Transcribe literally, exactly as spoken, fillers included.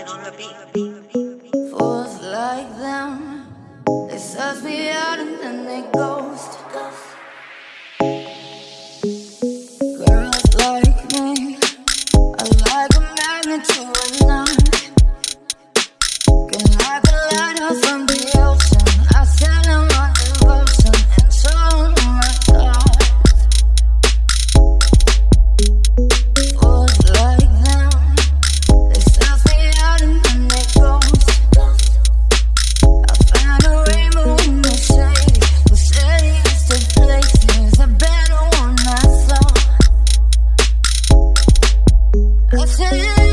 Fools like them, they suss me out and then they ghost. Girls like me are like a magnet to a knot. Can like a lighthouse from the ocean. I sell them my devotion and show them my thoughts. Fools like them, they suss me out and then they ghost. I find a rainbow in the shade, the shadiest of places, a better one I saw. I said